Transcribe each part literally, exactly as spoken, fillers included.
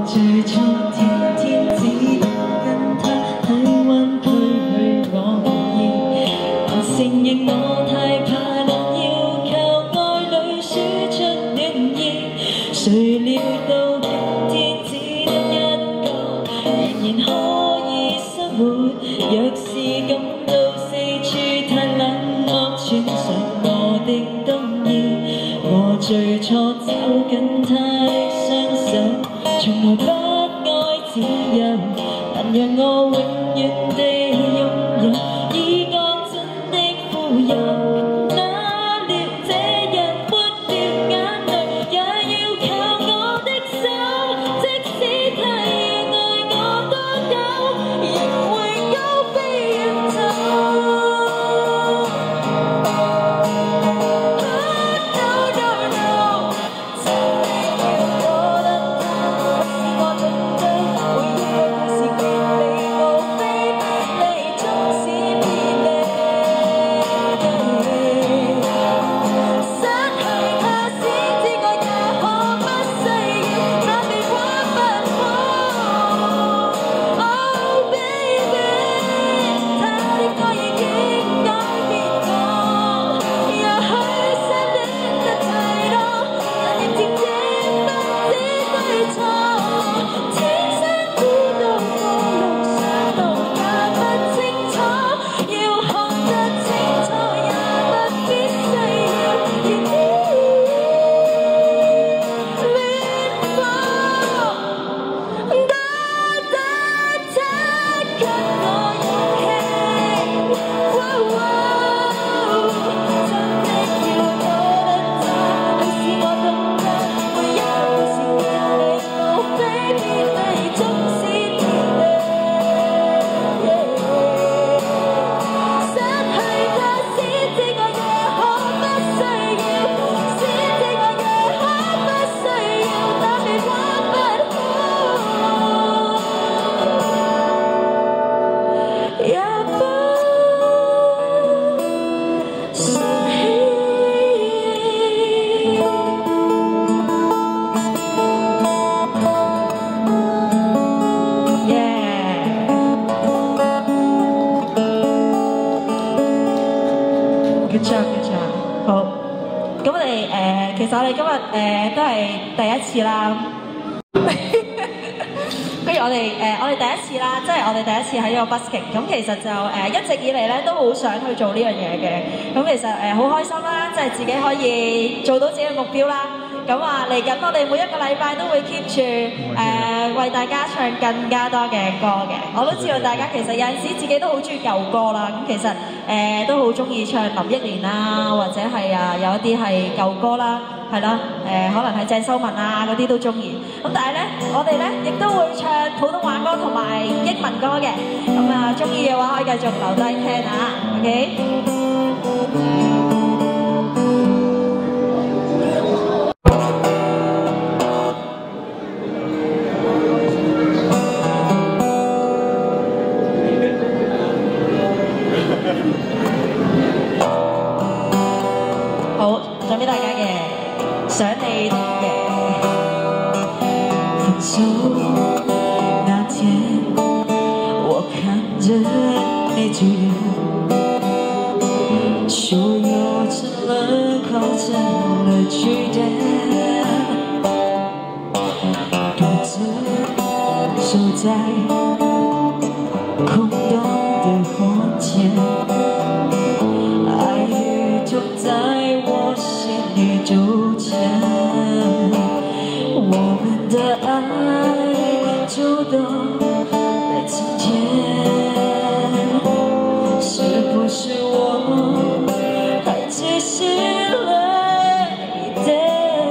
最初天天只跟他體溫驅去我意，我承認我太怕冷，要靠愛侶輸出暖意。誰料到今天只得一個，仍然可以生活。若是感到四處太冷漠，穿上我的冬衣，我最初找緊他的雙手。 從來不愛自由，但讓我永遠地擁有，已講真的富有。哪料這人抹掉眼淚，也要靠我的手。即使他要愛我多久，亦會高飛遠走。Good job, good job。好，咁我哋誒、呃，其實我哋今日誒、呃、都係第一次啦。不如我哋誒、呃，我哋第一次啦，即係我哋第一次喺呢個 busking。咁其實就誒、呃、一直以嚟咧都好想去做呢樣嘢嘅。咁其實誒好、呃、開心啦，即係自己可以做到自己嘅目標啦。咁啊，嚟緊我哋每一個禮拜都會 keep 住誒為大家唱更加多嘅歌嘅。我都知道大家其實有陣時自己都好中意舊歌啦。咁其實誒、呃、都好中意唱林憶蓮啦，或者係啊有一啲係舊歌啦，係啦誒可能係鄭秀文啊嗰啲都中意。咁但係咧，我哋咧亦都會唱普通話歌同埋英文歌嘅。咁啊，中意嘅話可以繼續留低聽啊。OK。好，送俾大家嘅想你嘅分手那天，我看着你拒絕，所有沉默化成了句點，獨自守在空洞的空間。在我心裡糾纏，我們的愛就都在今天，是不是我還只是了一點？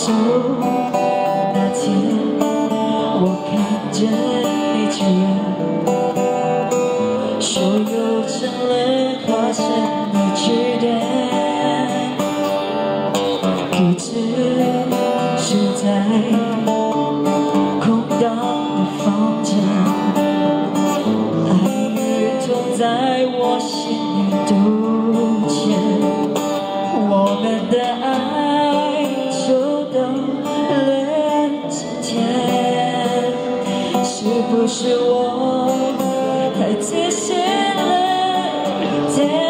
手那天，我看着你居然说有成了化身的句点，不知是在空荡的房间，爱与痛在我心里纠缠，我们的爱就到了今天，是不是我太自私了一点？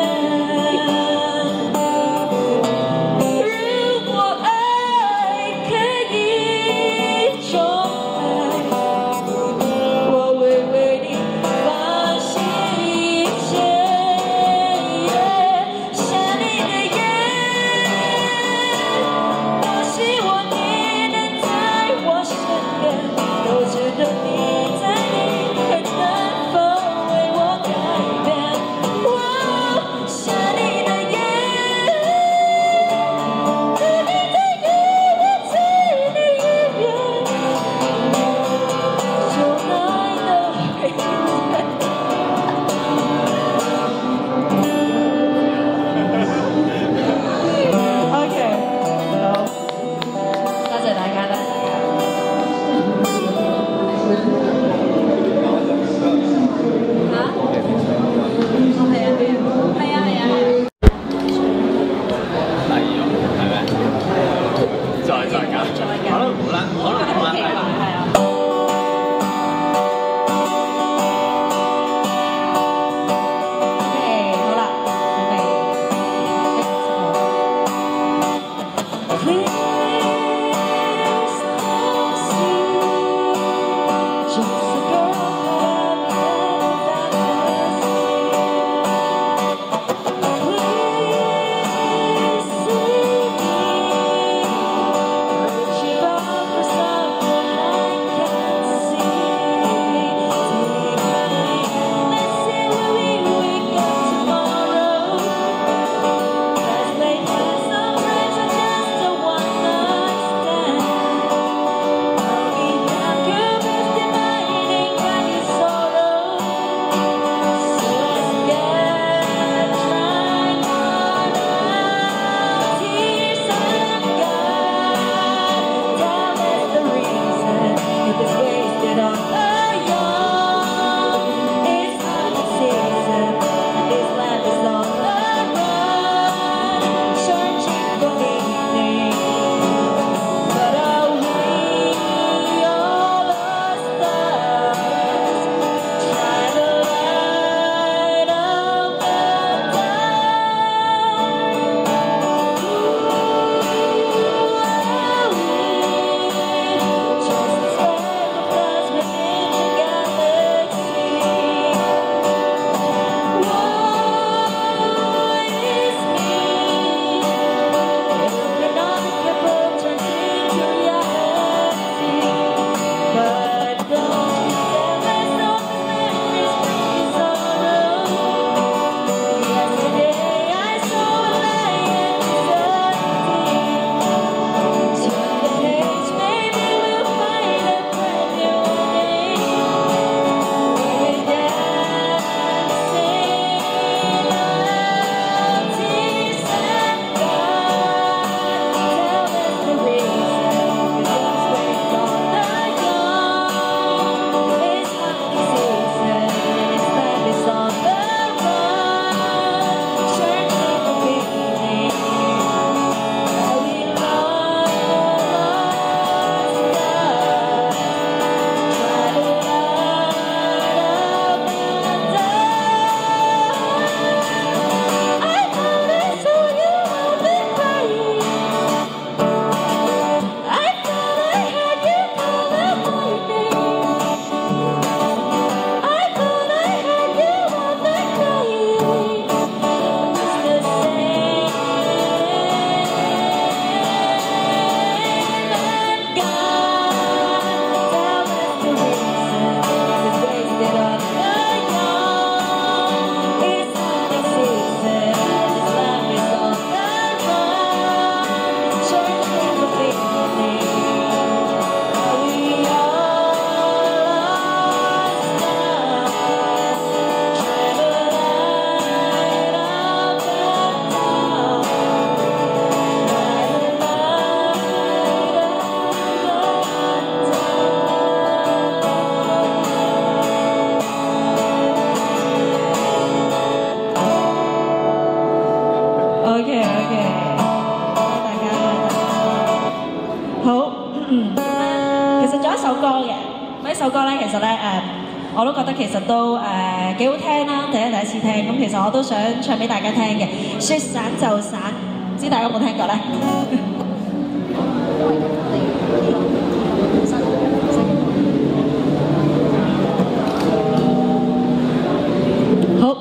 如果爱可以重来，我会为你放弃一切。想你的夜，多希望你能在我身边，都知道你在意，很难否为我改变。我想你的夜，等你在夜，我在你耳边，就爱的黑夜。OK， 好，多謝大家，多謝大家。嚇？哦，係啊，係啊，係啊，係啊。 第二個係咩？再再搞，可能冇啦，可能冇啦，係啊。 OK，好啦，準備。Please don't see just a girl without fantasy. Please see me reaching out for some. 嗯，其實仲有一首歌嘅，呢首歌咧其實咧誒，我都覺得其實都誒幾好聽啦，第一第一次聽，咁其實我都想唱俾大家聽嘅，説散就散，唔知大家有冇聽過咧？好。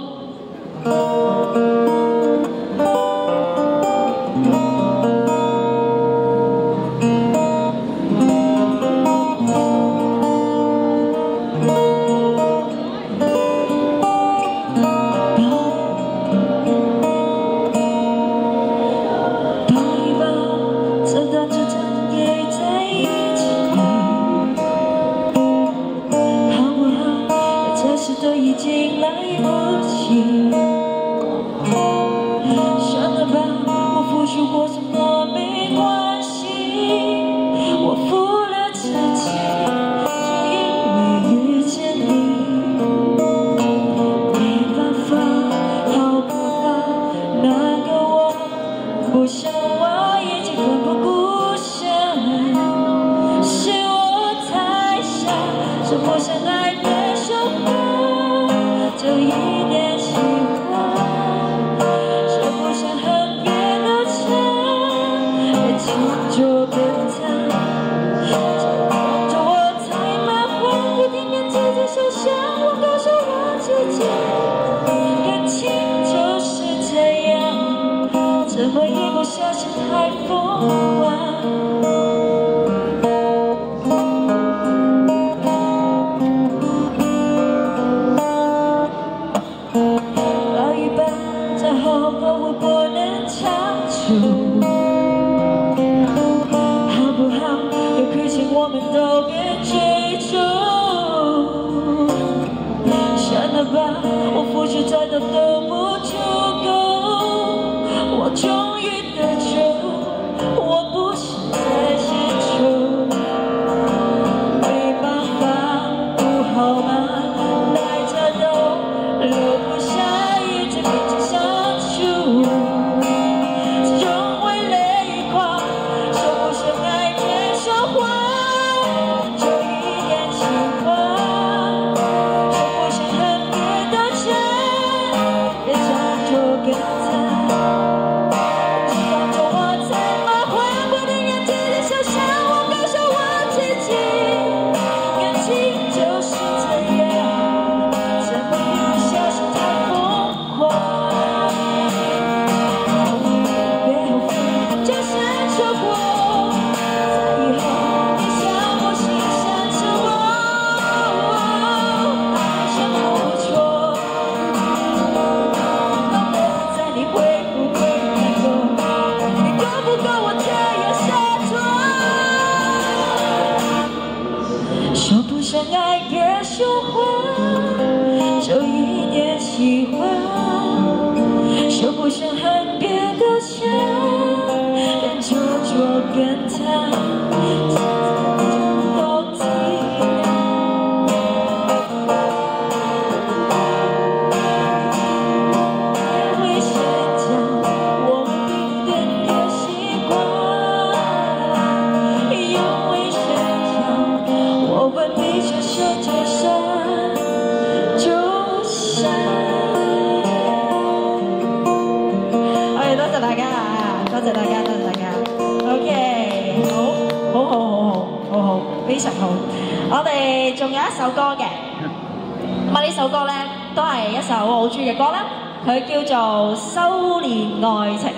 佢叫做《修煉愛情》。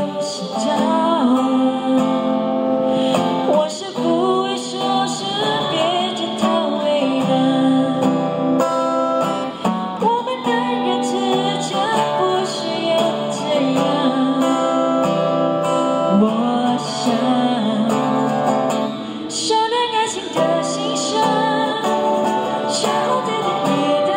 心跳。我是不会说是别检讨为难，我们男人之间不需要这样。我想收敛爱情的心伤，然后对待你的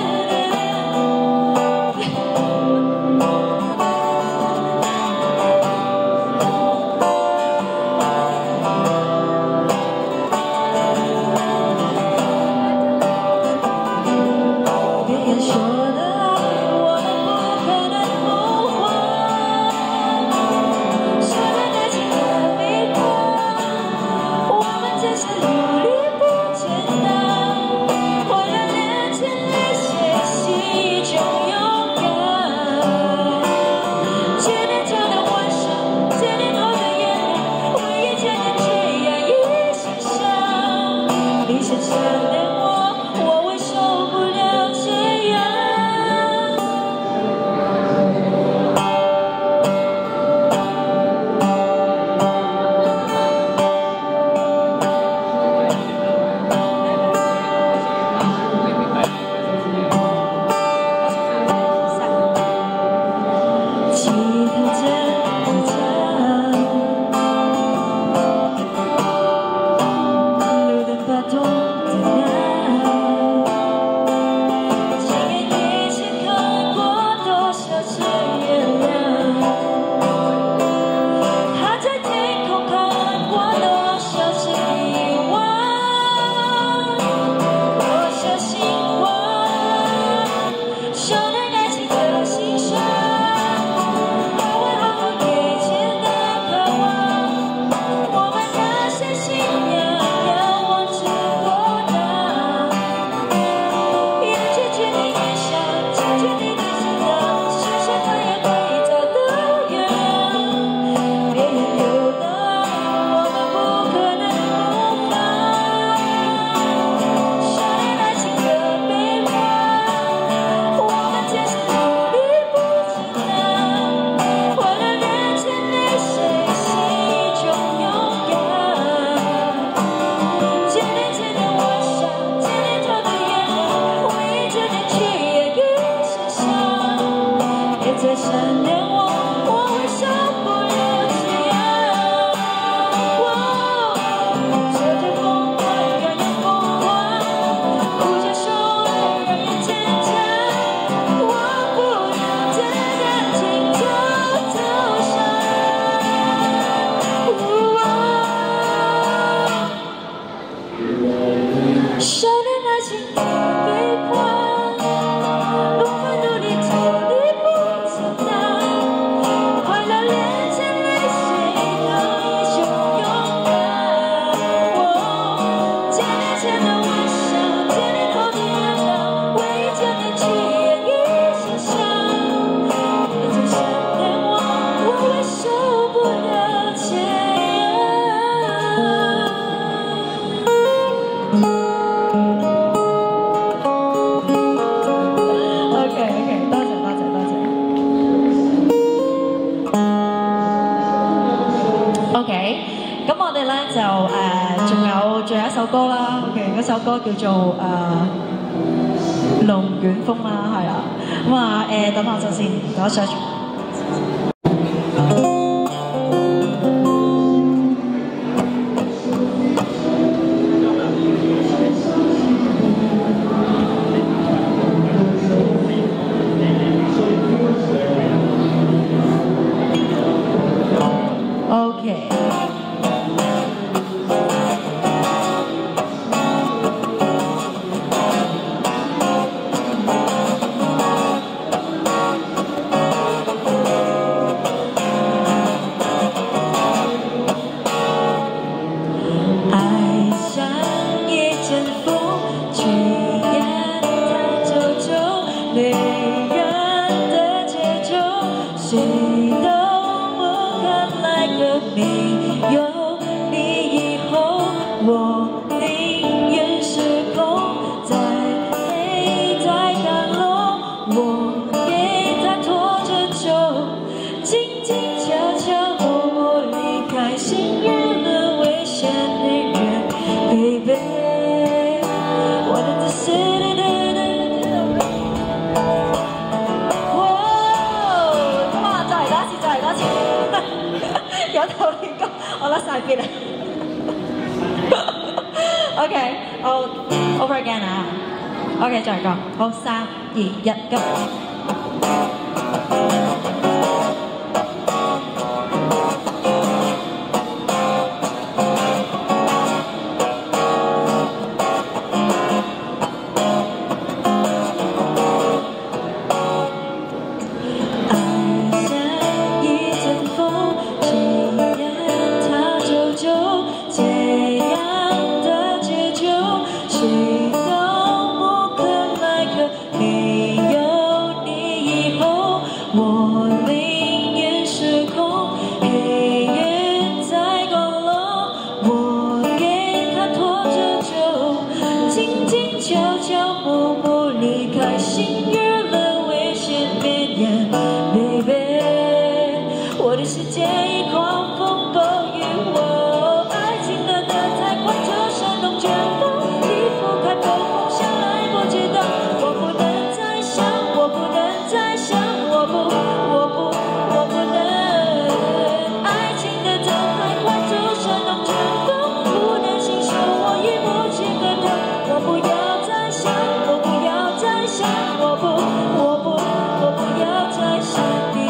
你想想念我，我会受不了这样。吉他真的唱，路灯把痛点亮。今夜以前看过多少次月亮，他在天空看过多少次遗忘。我相信我，收敛爱情的心伤。再想念我，我会受不了这样。哦，这对疯狂让人疯狂，哭着说爱让人坚强。我不要在感情中受伤。收敛爱情的悲欢，我们努力走离不。快乐连着泪水都英雄勇敢。几年前的晚上，几年后的月亮，唯一就能去演绎想象。你再想念我，我会受不了这样。OK OK， 多謝多謝多謝。OK， 咁我哋咧就誒仲有仲有一首歌啦。OK， 嗰首歌叫做誒《龍捲風》啦，係啦。咁啊誒，等我陣先，等我 search。OK。爱像一阵风，吹呀它走走，累人的节奏，谁都不肯来个没有你以后，我宁愿失控，在黑在降落，我也在拖着走，静静悄悄。 嚟多次，有頭連歌，我甩晒邊啊！OK， 好 over again 啊 ！OK， 再嚟個，好，三二一，咁。我的世界已狂风暴雨，我爱情来得太快，就像龙卷风，离不开暴风，想来不及的，我不能再想，我不能再想，我不，我不，我不能。爱情来得太快，就像龙卷风，不能承受，我已不及格的，我不要再想，我不要再想，我不，我不，我不要再想你。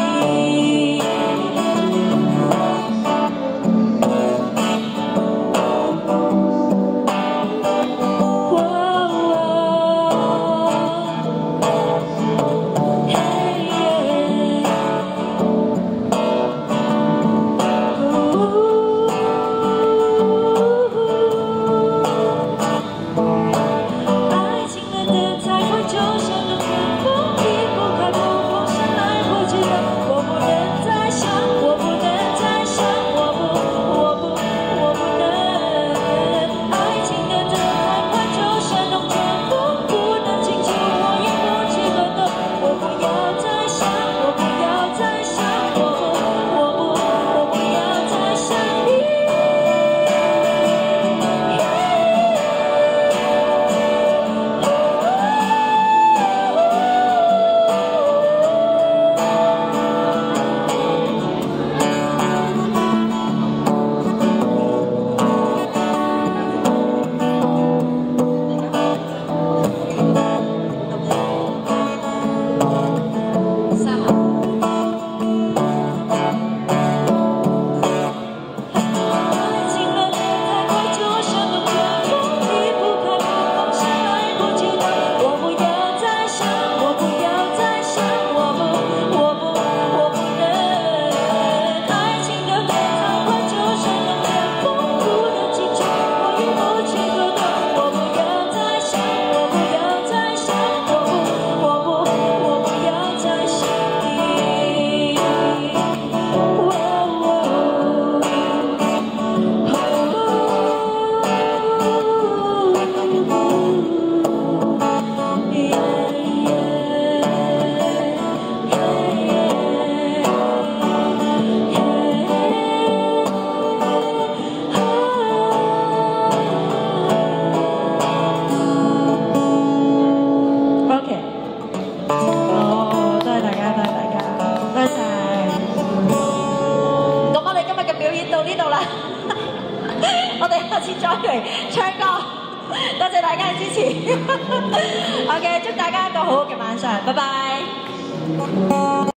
我哋下次再嚟唱歌，多謝大家嘅支持。OK， 祝大家一個好好嘅晚上，拜拜。